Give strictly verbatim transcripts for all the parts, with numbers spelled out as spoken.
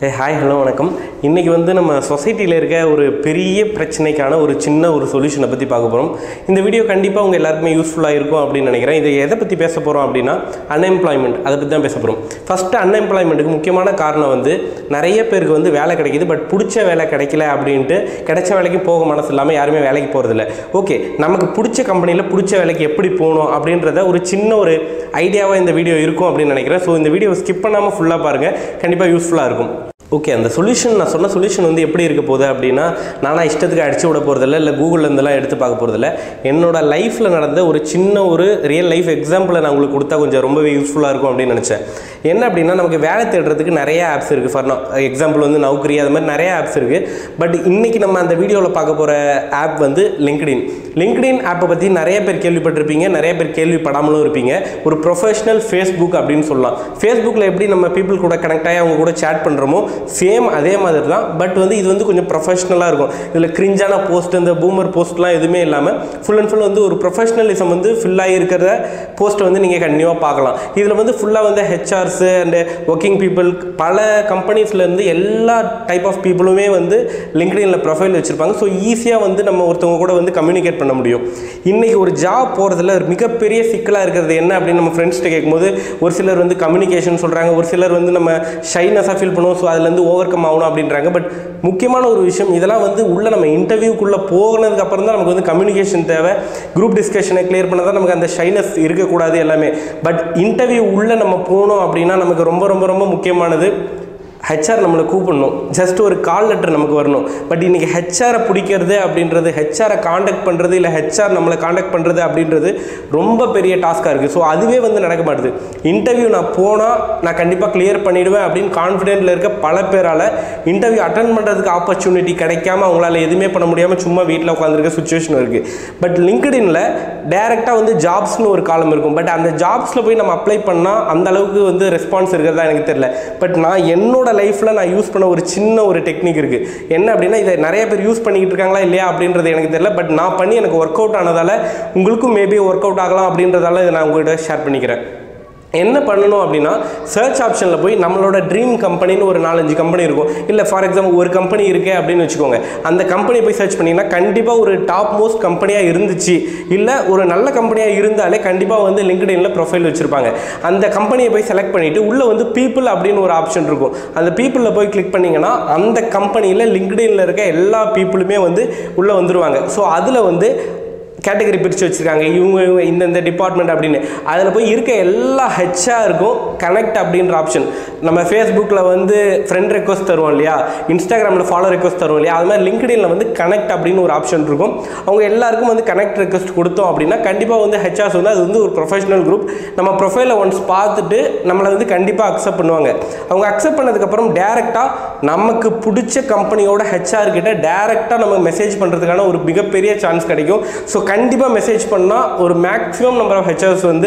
Hey, hi, hello, வணக்கம். இன்னைக்கு வந்து நம்ம சொசைட்டில இருக்க ஒரு பெரிய பிரச்சனைக்கான ஒரு சின்ன ஒரு சொல்யூஷனை பத்தி பார்க்க போறோம். இந்த வீடியோ கண்டிப்பா உங்க எல்லாருக்குமே யூஸ்ஃபுல்லா இருக்கும் அப்படி நினைக்கிறேன். இது எதை பத்தி பேச போறோம் அப்படினா unemployment அத பத்தி தான் பேச போறோம். ஃபர்ஸ்ட் unemploymentக்கு முக்கியமான காரணம் வந்து நிறைய பேருக்கு வந்து வேலை கிடைக்குது பட் பிடிச்ச வேலை கிடைக்கல அப்படினு கிடைச்ச வேலைக்கு போக மனசு இல்லாம யாருமே வேலைக்கு போறது இல்ல. ஓகே, நமக்கு பிடிச்ச கம்பெனில பிடிச்ச வேலைக்கு எப்படி போணும் அப்படின்றத ஒரு சின்ன ஒரு ஐடியாவா இந்த வீடியோ இருக்கும் அப்படி நினைக்கிறேன். சோ இந்த வீடியோவை ஸ்கிப் பண்ணாம ஃபுல்லா பாருங்க. கண்டிப்பா யூஸ்ஃபுல்லா இருக்கும். ஓகே, அந்த சொல்யூஷன் நான் சொன்ன சொல்யூஷன் வந்து எப்படி இருக்க போகுது அப்படின்னா நானா இஷ்டத்துக்கு அடிச்சு விட போகிறதில்ல, இல்லை கூகுளில் இருந்தெல்லாம் எடுத்து பார்க்க போகிறதில்ல. என்னோட லைஃப்பில் நடந்த ஒரு சின்ன ஒரு ரியல் லைஃப் எக்ஸாம்பிளை நான் உங்களுக்கு கொடுத்தா கொஞ்சம் ரொம்பவே யூஸ்ஃபுல்லாக இருக்கும் அப்படின்னு நினச்சேன். என்ன அப்படின்னா நமக்கு வேலை தேடுறதுக்கு நிறைய ஆப்ஸ் இருக்குது. ஃபார் எக்ஸாம்பிள் வந்து நௌக்கரி, அது மாதிரி நிறைய ஆப்ஸ் இருக்குது. பட் இன்றைக்கி நம்ம அந்த வீடியோவில் பார்க்க போகிற ஆப் வந்து லிங்க்டின். லிங்க்டின் ஆப்பை பற்றி நிறைய பேர் கேள்விப்பட்டிருப்பீங்க, நிறைய பேர் கேள்விப்படாமலும் இருப்பீங்க. ஒரு ப்ரொஃபஷனல் ஃபேஸ்புக் அப்படின்னு சொல்லலாம். ஃபேஸ்புக்கில் எப்படி நம்ம பீப்புள் கூட கனெக்ட் ஆகி அவங்க கூட சேட் பண்ணுறோமோ சேம் அதே மாதிரி தான். பட் வந்து இது வந்து கொஞ்சம் ப்ரொஃபஷ்னலாக இருக்கும். இதில் கிரிஞ்சான போஸ்ட், இந்த பூமர் போஸ்ட்லாம் எதுவுமே இல்லாமல் ஃபுல் அண்ட் ஃபுல் வந்து ஒரு ப்ரொஃபஷனலிசம் வந்து ஃபுல்லாக இருக்கிற போஸ்ட்டை வந்து நீங்கள் கண்டிப்பாக பார்க்கலாம். இதில் வந்து ஃபுல்லாக வந்து ஹெச்ஆர்ஸு அண்டு ஒர்க்கிங் பீப்புள், பல கம்பெனிஸ்லேருந்து எல்லா டைப் ஆஃப் பீப்புளுமே வந்து லிங்க்டின்ல ப்ரொஃபைல் வச்சுருப்பாங்க. ஸோ ஈஸியாக வந்து நம்ம ஒருத்தவங்க கூட வந்து கம்யூனிகேட் பண்ண முடியும். இன்றைக்கி ஒரு ஜாப் போகிறதுல மிகப்பெரிய சிக்கலாக இருக்கிறது என்ன அப்படின்னு நம்ம ஃப்ரெண்ட்ஸ்கிட்ட கேட்கும்போது ஒரு சிலர் வந்து கம்யூனிகேஷன் சொல்கிறாங்க, ஒரு சிலர் வந்து நம்ம ஷைனஸாக ஃபீல் பண்ணுவோம், ஸோ அதுலேருந்து ஓவர் கம் ஆகணும் அப்படின்றாங்க. பட் முக்கியமான ஒரு விஷயம், இதெல்லாம் வந்து உள்ள நம்ம இன்டர்வியூக்குள்ளே போனதுக்கு அப்புறம் தான் நமக்கு வந்து கம்யூனிகேஷன் தேவை. குரூப் டிஸ்கஷனை கிளியர் பண்ண தான் நமக்கு அந்த ஷைனஸ் இருக்கக்கூடாது எல்லாமே. பட் இன்டர்வியூ உள்ளே நம்ம போனோம் அப்படின்னா நமக்கு ரொம்ப ரொம்ப ரொம்ப முக்கியமானது ஹெச்ஆர் நம்மளை கூப்பிடணும். ஜஸ்ட் ஒரு கால் லெட்டர் நமக்கு வரணும். பட் இன்றைக்கி ஹெச்ஆரை பிடிக்கிறது அப்படின்றது, ஹெச்ஆரை காண்டாக்ட் பண்ணுறது, இல்லை ஹெச்ஆர் நம்மளை காண்டாக்ட் பண்ணுறது அப்படின்றது ரொம்ப பெரிய டாஸ்காக இருக்குது. ஸோ அதுவே வந்து நடக்க மாட்டுது. இன்டர்வியூ நான் போனால் நான் கண்டிப்பாக கிளியர் பண்ணிவிடுவேன் அப்படின்னு கான்ஃபிடென்ட்டில் இருக்க பல பேரால் இன்டர்வியூ அட்டன் பண்ணுறதுக்கு ஆப்பர்ச்சுனிட்டி கிடைக்காம அவங்களால எதுவுமே பண்ண முடியாமல் சும்மா வீட்டில் உட்காந்துருக்க சுச்சுவேஷன் இருக்குது. பட் லிங்க்டின்ல டேரெக்டாக வந்து ஜாப்ஸ்னு ஒரு காலம் இருக்கும். பட் அந்த ஜாப்ஸில் போய் நம்ம அப்ளை பண்ணால் அந்த அளவுக்கு வந்து ரெஸ்பான்ஸ் இருக்கிறதா எனக்கு தெரியல. பட் நான் என்னோட லைஃப்பில் நான் யூஸ் பண்ண ஒரு சின்ன ஒரு டெக்னிக் இருக்குது. என்ன அப்படின்னா இதை நிறைய பேர் யூஸ் பண்ணிக்கிட்டு இருக்காங்களா இல்லையா அப்படின்றது எனக்கு தெரியல. பட் நான் பண்ணி எனக்கு ஒர்க் அவுட் ஆனதால் உங்களுக்கும் மேபி ஒர்க் அவுட் ஆகலாம் அப்படின்றதால இதை நான் உங்கள்கிட்ட ஷேர் பண்ணிக்கிறேன். என்ன பண்ணணும் அப்படின்னா சர்ச் ஆப்ஷனில் போய் நம்மளோட ட்ரீம் கம்பெனின்னு ஒரு நாலஞ்சு கம்பெனி இருக்கும். இல்லை ஃபார் எக்ஸாம்பிள் ஒரு கம்பெனி இருக்குது அப்படின்னு வச்சுக்கோங்க. அந்த கம்பெனியை போய் சர்ச் பண்ணிங்கன்னா கண்டிப்பாக ஒரு டாப் மோஸ்ட் கம்பெனியாக இருந்துச்சு, இல்லை ஒரு நல்ல கம்பெனியாக இருந்தாலே கண்டிப்பாக வந்து லிங்க்டின்ல ப்ரொஃபைல் வச்சுருப்பாங்க. அந்த கம்பெனியை போய் செலக்ட் பண்ணிவிட்டு உள்ளே வந்து பீப்புள் அப்படின்னு ஒரு ஆப்ஷன் இருக்கும். அந்த பீப்புளில் போய் கிளிக் பண்ணிங்கன்னா அந்த கம்பெனியில் லிங்க்டின்ல இருக்க எல்லா பீப்புளுமே வந்து உள்ளே வந்துடுவாங்க. ஸோ அதில் வந்து கேட்டகரி பிரித்து வச்சுருக்காங்க, இவங்க இவங்க இந்தந்த டிபார்ட்மெண்ட் அப்படின்னு. அதில் போய் இருக்க எல்லா ஹெச்ஆருக்கும் கனெக்ட் அப்படின்ற ஆப்ஷன். நம்ம ஃபேஸ்புக்கில் வந்து ஃப்ரெண்ட் ரெக்வஸ்ட் தருவோம் இல்லையா, இன்ஸ்டாகிராமில் ஃபாலோ ரெக்வஸ்ட் தருவோம் இல்லையா, அது மாதிரி லிங்க்டின்ல வந்து கனெக்ட் அப்படின்னு ஒரு ஆப்ஷன் இருக்கும். அவங்க எல்லாருக்கும் வந்து கனெக்ட் ரெக்வஸ்ட் கொடுத்தோம் அப்படின்னா கண்டிப்பாக வந்து ஹெச்ஆர்ஸ் வந்து அது வந்து ஒரு ப்ரொஃபஷனல் குரூப். நம்ம ப்ரொஃபைலை ஒன்ஸ் பார்த்துட்டு நம்மளை வந்து கண்டிப்பாக அக்செப்ட் பண்ணுவாங்க. அவங்க அக்செப்ட் பண்ணதுக்கப்புறம் டேரெக்டாக நமக்கு பிடிச்ச கம்பெனியோட ஹெச்ஆர் கிட்ட டேரெக்டாக நம்ம மெசேஜ் பண்ணுறதுக்கான ஒரு மிகப்பெரிய சான்ஸ் கிடைக்கும். ஸோ கண்டிப்பாக மெசேஜ் பண்ணால் ஒரு மேக்ஸிமம் நம்பர் ஆஃப் ஹெச்ஆர்ஸ் வந்து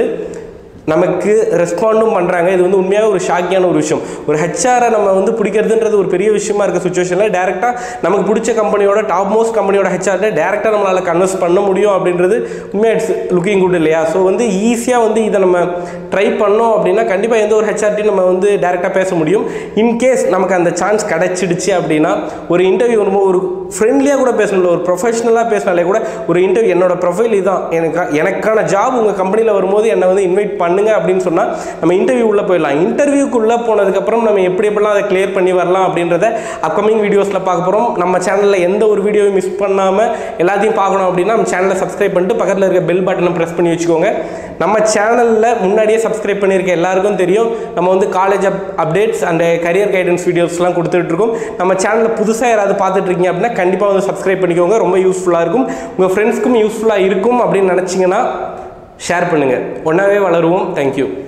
நமக்கு ரெஸ்பாண்டும் பண்ணுறாங்க. இது வந்து உண்மையாக ஒரு ஷாக்கியான ஒரு விஷயம். ஒரு ஹெச்ஆரை நம்ம வந்து பிடிக்கிறதுன்றது ஒரு பெரிய விஷயமா இருக்க சுச்சுவேஷனில் டேரெக்டாக நமக்கு பிடிச்ச கம்பெனியோட டாப் மோஸ்ட் கம்பெனியோட ஹெச்ஆர்ட்ட டேரெக்டாக நம்மளால் கன்வெர்ஸ் பண்ண முடியும் அப்படின்றது உண்மையாக இட்ஸ் லுக்கிங் குட் இல்லையா. ஸோ வந்து ஈஸியாக வந்து இதை நம்ம ட்ரை பண்ணோம் அப்படின்னா கண்டிப்பாக எந்த ஒரு ஹெச்ஆர்ட்டையும் நம்ம வந்து டேரெக்டாக பேச முடியும். இன்கேஸ் நமக்கு அந்த சான்ஸ் கிடச்சிடுச்சு அப்படின்னா ஒரு இன்டர்வியூ வரும்போது ஒரு ஃப்ரெண்ட்லியாக கூட பேசணும்ல, ஒரு ப்ரொஃபஷனலாக பேசினாலே கூட ஒரு இன்டர்வியூ என்னோட ப்ரொஃபைல் இதுதான், எனக்கு எனக்கான ஜாப் உங்கள் கம்பெனியில் வரும்போது என்னை வந்து இன்வைட் பண்ணுங்க அப்படின்னு சொன்னால் நம்ம இன்டர்வியூ உள்ளே போயிடலாம். இன்டர்வியூக்குள்ளே போனதுக்கப்புறம் நம்ம எப்படி எப்படிலாம் அதை கிளியர் பண்ணி வரலாம் அப்படின்றத அப்கமிங் வீடியோஸில் பார்க்க போகிறோம். நம்ம சேனலில் எந்த ஒரு வீடியோவும் மிஸ் பண்ணாமல் எல்லாத்தையும் பார்க்கணும் அப்படின்னா நம்ம சேனலை சப்ஸ்கிரைப் பண்ணிட்டு பக்கத்தில் இருக்க பெல் பட்டனை ப்ரெஸ் பண்ணி வச்சுக்கோங்க. நம்ம சேனலில் முன்னாடியே சப்ஸ்கிரைப் பண்ணியிருக்க எல்லாருக்கும் தெரியும் நம்ம வந்து college up updates and career guidance வீடியோஸ்லாம் கொடுத்துட்ருக்கோம். நம்ம சேனலில் புதுசாக யாராவது பார்த்துட்டு இருக்கீங்க அப்படின்னா கண்டிப்பாக வந்து சப்ஸ்கிரைப் பண்ணிக்கோங்க. ரொம்ப யூஸ்ஃபுல்லாக இருக்கும். உங்கள் ஃப்ரெண்ட்ஸ்க்கும் யூஸ்ஃபுல்லாக இருக்கும் அப்படின்னு நினச்சிங்கன்னா ஷேர் பண்ணுங்கள். ஒன்றாவே வளருவோம். தேங்க்யூ.